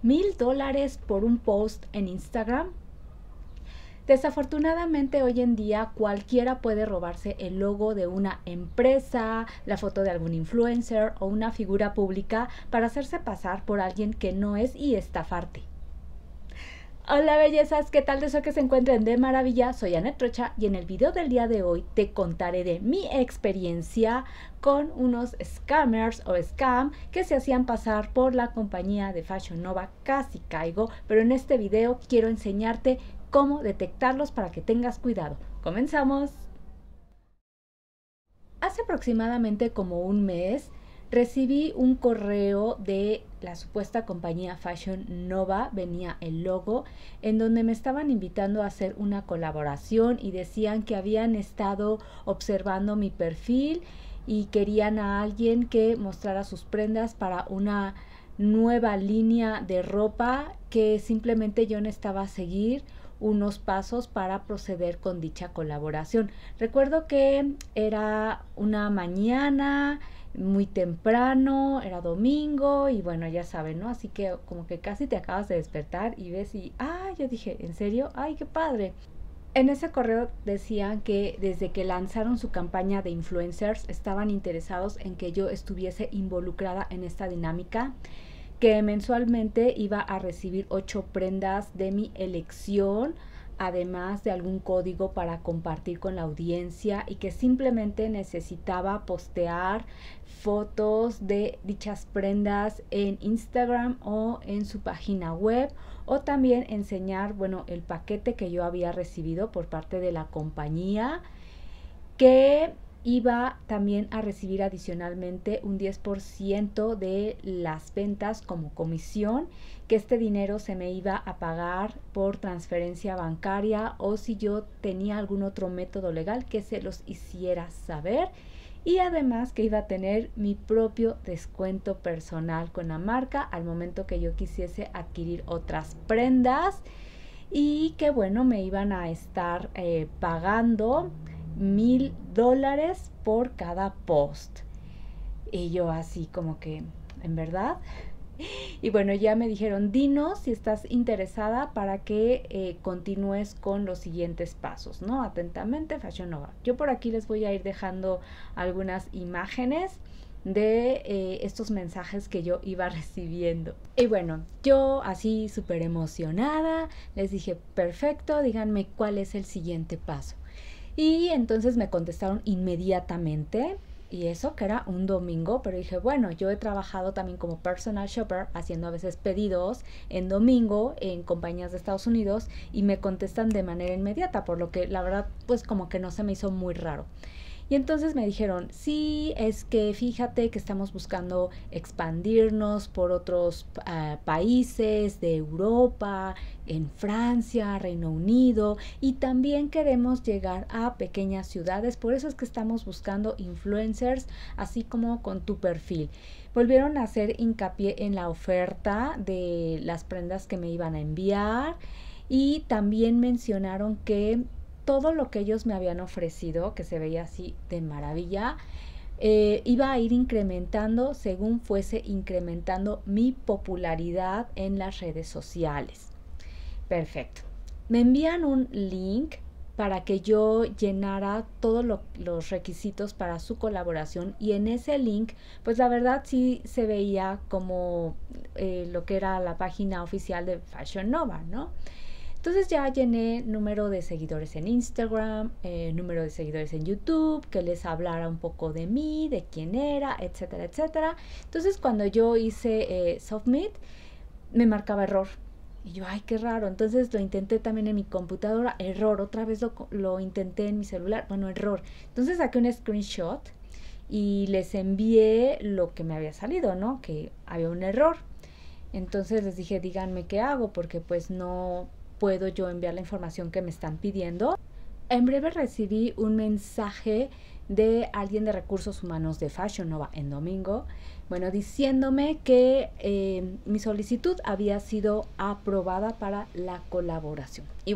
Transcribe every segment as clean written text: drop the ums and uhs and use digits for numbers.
$1000 por un post en Instagram. Desafortunadamente hoy en día cualquiera puede robarse el logo de una empresa, la foto de algún influencer o una figura pública para hacerse pasar por alguien que no es y estafarte. Hola bellezas, ¿qué tal? Deseo que se encuentren de maravilla. Soy Annette Rocha y en el video del día de hoy te contaré de mi experiencia con unos scammers o scam que se hacían pasar por la compañía de Fashion Nova. Casi caigo, pero en este video quiero enseñarte cómo detectarlos para que tengas cuidado. ¡Comenzamos! Hace aproximadamente como un mes recibí un correo de la supuesta compañía Fashion Nova, venía el logo, en donde me estaban invitando a hacer una colaboración y decían que habían estado observando mi perfil y querían a alguien que mostrara sus prendas para una nueva línea de ropa que simplemente yo necesitaba seguir unos pasos para proceder con dicha colaboración. Recuerdo que era una mañana muy temprano, era domingo y bueno, ya saben, ¿no? Así que como que casi te acabas de despertar y ves y, yo dije, ¿en serio? ¡Ay, qué padre! En ese correo decían que desde que lanzaron su campaña de influencers estaban interesados en que yo estuviese involucrada en esta dinámica, que mensualmente iba a recibir 8 prendas de mi elección, además de algún código para compartir con la audiencia y que simplemente necesitaba postear fotos de dichas prendas en Instagram o en su página web o también enseñar, el paquete que yo había recibido por parte de la compañía, que iba también a recibir adicionalmente un 10% de las ventas como comisión, que este dinero se me iba a pagar por transferencia bancaria o si yo tenía algún otro método legal que se los hiciera saber, y además que iba a tener mi propio descuento personal con la marca al momento que yo quisiese adquirir otras prendas y que me iban a estar pagando $1000 por cada post. Y yo así como que, ¿en verdad? Y ya me dijeron, dinos si estás interesada para que continúes con los siguientes pasos, ¿no? Atentamente, Fashion Nova. Yo por aquí les voy a ir dejando algunas imágenes de estos mensajes que yo iba recibiendo. Y yo así súper emocionada, les dije, perfecto, díganme cuál es el siguiente paso. Y entonces me contestaron inmediatamente, y eso que era un domingo, pero dije, yo he trabajado también como personal shopper, haciendo a veces pedidos en domingo en compañías de Estados Unidos, y me contestan de manera inmediata, por lo que la verdad pues como que no se me hizo muy raro. Y entonces me dijeron, sí, es que fíjate que estamos buscando expandirnos por otros países de Europa, en Francia, Reino Unido, y también queremos llegar a pequeñas ciudades, por eso es que estamos buscando influencers, así como con tu perfil. Volvieron a hacer hincapié en la oferta de las prendas que me iban a enviar y también mencionaron que todo lo que ellos me habían ofrecido, que se veía así de maravilla, iba a ir incrementando según fuese incrementando mi popularidad en las redes sociales. Perfecto. Me envían un link para que yo llenara todos los requisitos para su colaboración, y en ese link pues la verdad sí se veía como lo que era la página oficial de Fashion Nova, ¿no? Entonces ya llené número de seguidores en Instagram, número de seguidores en YouTube, que les hablara un poco de mí, de quién era, etcétera, etcétera. Entonces cuando yo hice Submit, me marcaba error. Y yo, ay, qué raro. Entonces lo intenté también en mi computadora, error. Otra vez lo intenté en mi celular, error. Entonces saqué un screenshot y les envié lo que me había salido, ¿no? Que había un error. Entonces les dije, díganme qué hago, porque pues no puedo yo enviar la información que me están pidiendo. En breve recibí un mensaje de alguien de recursos humanos de Fashion Nova en domingo, diciéndome que mi solicitud había sido aprobada para la colaboración. Y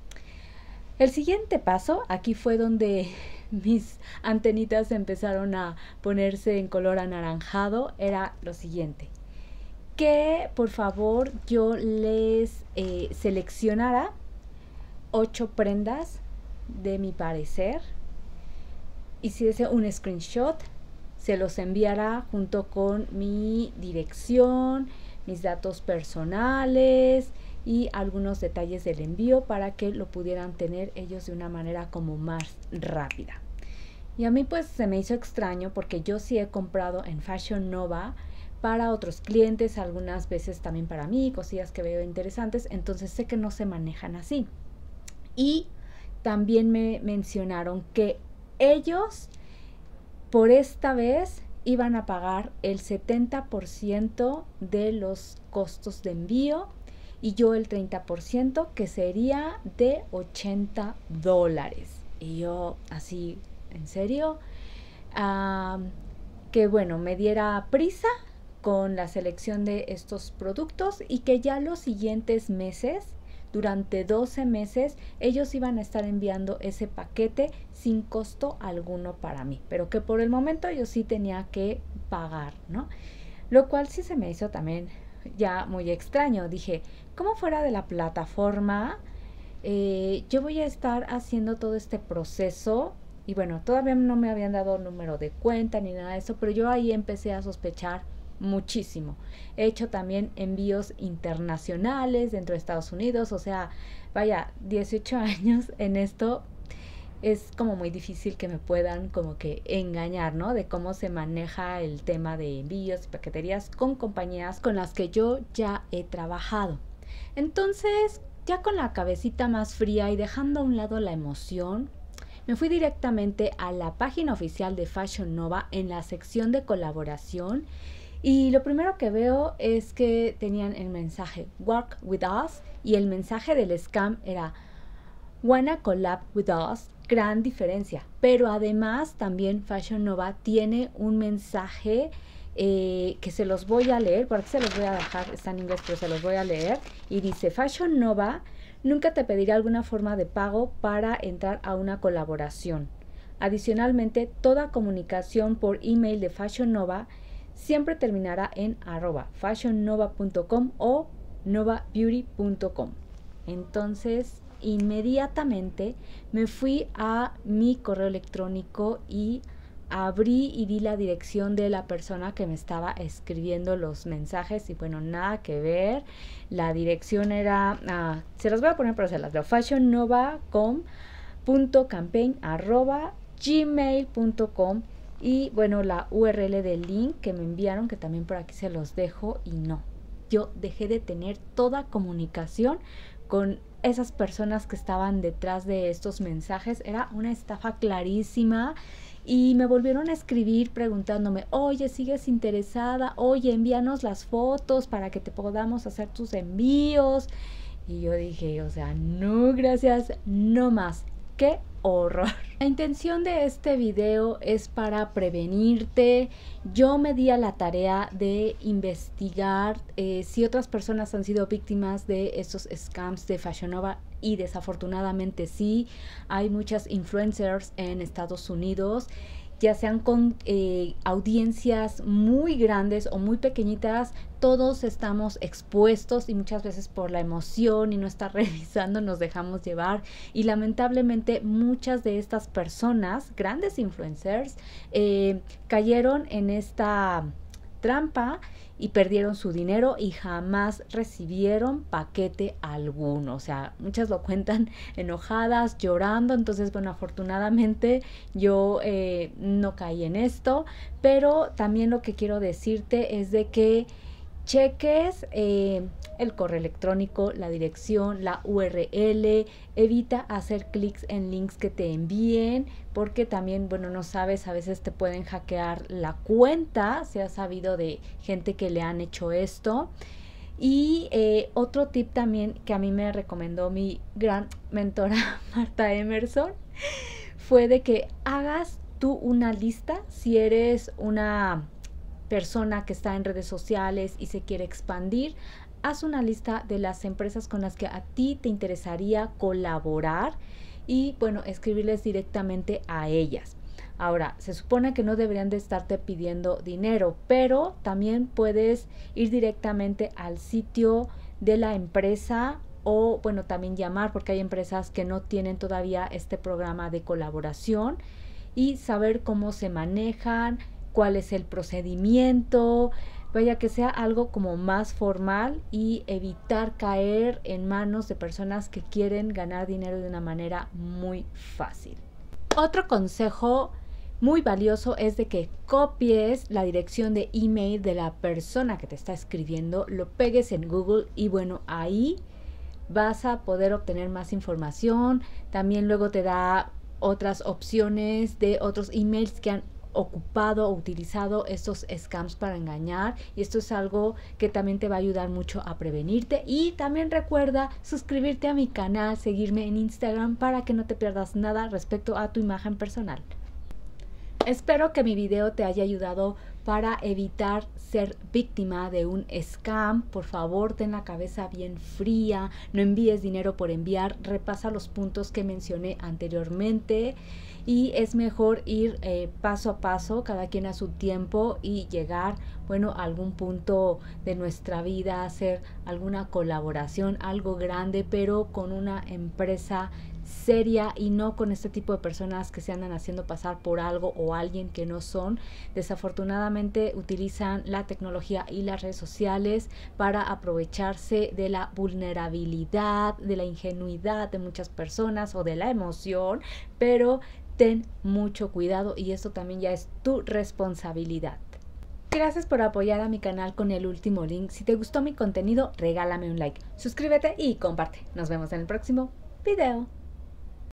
el siguiente paso, aquí fue donde mis antenitas empezaron a ponerse en color anaranjado, era lo siguiente. que por favor yo les seleccionara 8 prendas de mi parecer, hiciese un screenshot, se los enviara junto con mi dirección, mis datos personales y algunos detalles del envío para que lo pudieran tener ellos de una manera como más rápida. Y a mí pues se me hizo extraño porque yo sí he comprado en Fashion Nova para otros clientes, algunas veces también para mí, cosillas que veo interesantes, entonces sé que no se manejan así. Y también me mencionaron que ellos por esta vez iban a pagar el 70% de los costos de envío y yo el 30%, que sería de $80. Y yo así, ¿en serio? Que bueno, me diera prisa con la selección de estos productos y que ya los siguientes meses, durante 12 meses, ellos iban a estar enviando ese paquete sin costo alguno para mí, pero que por el momento yo sí tenía que pagar, ¿no? Lo cual sí se me hizo también ya muy extraño. Dije, ¿cómo fuera de la plataforma yo voy a estar haciendo todo este proceso? Y bueno, todavía no me habían dado número de cuenta ni nada de eso, pero yo ahí empecé a sospechar muchísimo. He hecho también envíos internacionales dentro de Estados Unidos, o sea, vaya, 18 años en esto, es como muy difícil que me puedan como que engañar, ¿no? De cómo se maneja el tema de envíos y paqueterías con compañías con las que yo ya he trabajado. Entonces, ya con la cabecita más fría y dejando a un lado la emoción, me fui directamente a la página oficial de Fashion Nova en la sección de colaboración. Y lo primero que veo es que tenían el mensaje Work with us y el mensaje del scam era Wanna collab with us. Gran diferencia. Pero además también Fashion Nova tiene un mensaje que se los voy a leer, por aquí se los voy a dejar, está en inglés, pero se los voy a leer. Y dice, Fashion Nova nunca te pedirá alguna forma de pago para entrar a una colaboración. Adicionalmente, toda comunicación por email de Fashion Nova siempre terminará en @fashionnova.com o novabeauty.com. Entonces, inmediatamente me fui a mi correo electrónico y abrí y vi la dirección de la persona que me estaba escribiendo los mensajes y bueno, nada que ver. La dirección era, se las voy a poner pero se las leo, fashionnova.campaign@gmail.com. Y bueno, la URL del link que me enviaron, que también por aquí se los dejo. Y no, yo dejé de tener toda comunicación con esas personas que estaban detrás de estos mensajes. Era una estafa clarísima. Y me volvieron a escribir preguntándome, oye, ¿sigues interesada? Oye, envíanos las fotos para que te podamos hacer tus envíos. Y yo dije, o sea, no, gracias, no más. ¡Qué horror! La intención de este video es para prevenirte. Yo me di a la tarea de investigar si otras personas han sido víctimas de estos scams de Fashion Nova y desafortunadamente sí. Hay muchas influencers en Estados Unidos, ya sean con audiencias muy grandes o muy pequeñitas, todos estamos expuestos y muchas veces por la emoción y no estar revisando nos dejamos llevar y lamentablemente muchas de estas personas, grandes influencers, cayeron en esta trampa y perdieron su dinero y jamás recibieron paquete alguno. O sea, muchas lo cuentan enojadas, llorando. Entonces, bueno, afortunadamente yo no caí en esto, pero también lo que quiero decirte es de que cheques el correo electrónico, la dirección, la URL, evita hacer clics en links que te envíen, porque también, bueno, no sabes, a veces te pueden hackear la cuenta, se ha sabido de gente que le han hecho esto. Y otro tip también que a mí me recomendó mi gran mentora Marta Emerson fue de que hagas tú una lista si eres una persona que está en redes sociales y se quiere expandir. Haz una lista de las empresas con las que a ti te interesaría colaborar y bueno, escribirles directamente a ellas. Ahora, se supone que no deberían de estarte pidiendo dinero, pero también puedes ir directamente al sitio de la empresa o, bueno, también llamar, porque hay empresas que no tienen todavía este programa de colaboración, y saber cómo se manejan, cuál es el procedimiento, vaya que sea algo como más formal, y evitar caer en manos de personas que quieren ganar dinero de una manera muy fácil. Otro consejo muy valioso es de que copies la dirección de email de la persona que te está escribiendo, lo pegues en Google y bueno, ahí vas a poder obtener más información. También luego te da otras opciones de otros emails que han ocupado o utilizado estos scams para engañar, y esto es algo que también te va a ayudar mucho a prevenirte. Y también recuerda suscribirte a mi canal, seguirme en Instagram para que no te pierdas nada respecto a tu imagen personal. Espero que mi video te haya ayudado para evitar ser víctima de un scam. Por favor, ten la cabeza bien fría, no envíes dinero por enviar, repasa los puntos que mencioné anteriormente, y es mejor ir paso a paso, cada quien a su tiempo, y llegar, bueno, a algún punto de nuestra vida, hacer alguna colaboración, algo grande, pero con una empresa seria y no con este tipo de personas que se andan haciendo pasar por algo o alguien que no son. Desafortunadamente utilizan la tecnología y las redes sociales para aprovecharse de la vulnerabilidad, de la ingenuidad de muchas personas o de la emoción, pero ten mucho cuidado, y esto también ya es tu responsabilidad. Gracias por apoyar a mi canal con el último link. Si te gustó mi contenido, regálame un like, suscríbete y comparte. Nos vemos en el próximo video.